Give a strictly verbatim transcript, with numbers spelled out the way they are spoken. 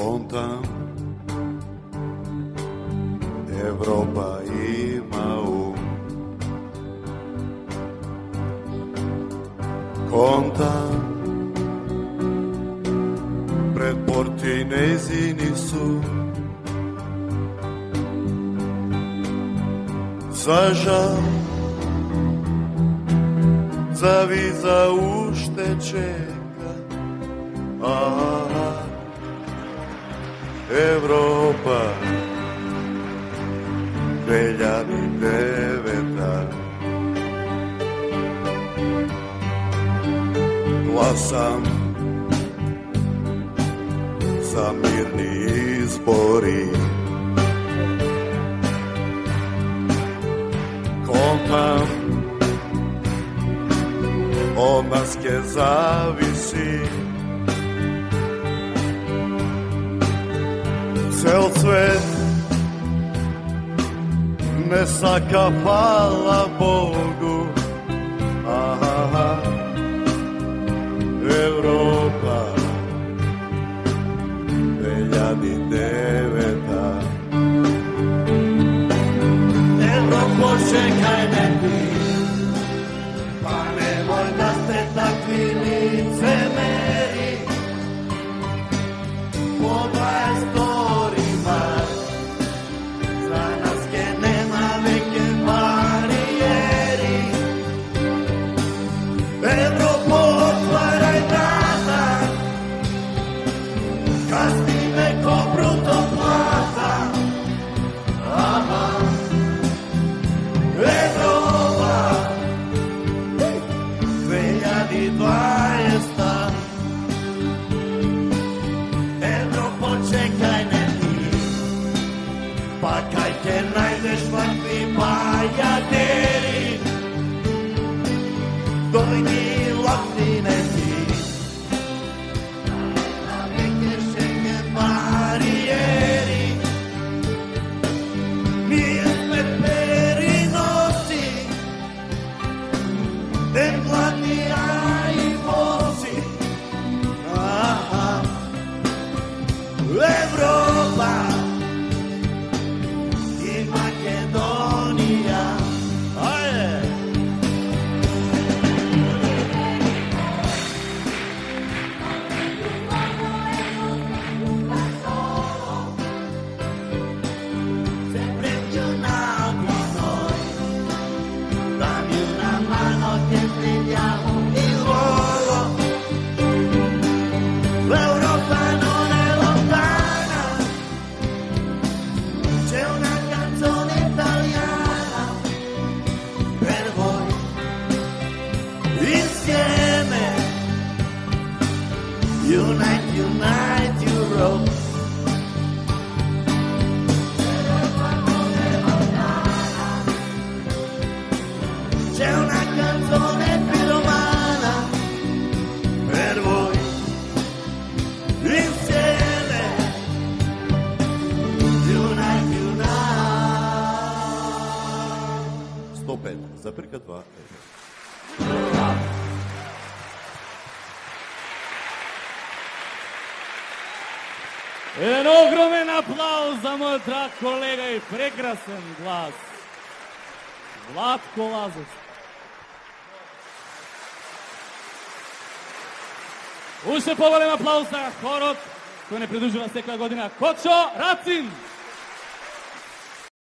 kontam, Evropa ima um. Kontam, pred Portinezini su za žal, za viza uštećenja. Aha, Evropa dve hiljade deveta. Glasam za mirni izbori. Kontam, od nas ke zavisi cel svet, ne saka hvala Bogu. Aha, Evropa dve hiljade deveta. Evropo, čekaj me ti, pa nemoj da ste takvi licemeri. Po dvajstorima za nas ke nema veke barijeri. Evropo, otvaraj vrata, kazni me ko bruto plata. Aha, Evropa dve hiljade dvajesta. Evropo, čekaj ne ti, pa kaj te najdeš vakvi bajaderi. Dojni lakni ne ti, na veke šenge barijeri. Nije me perinosi, te gladni a i vozi. Aha, Evropa i Makedonija. Ajde! Unite, unite Europe. C'è una canzone piromana per voi, insieme. Unite, unite. sto pet, zapirka dva. Jedan ogromen aplauz za moj drag kolega i prekrasan glas. Vlatko Lazović. Ušte povolim aplauz za horot koji ne pridružuje sekla godina Kočo Racin.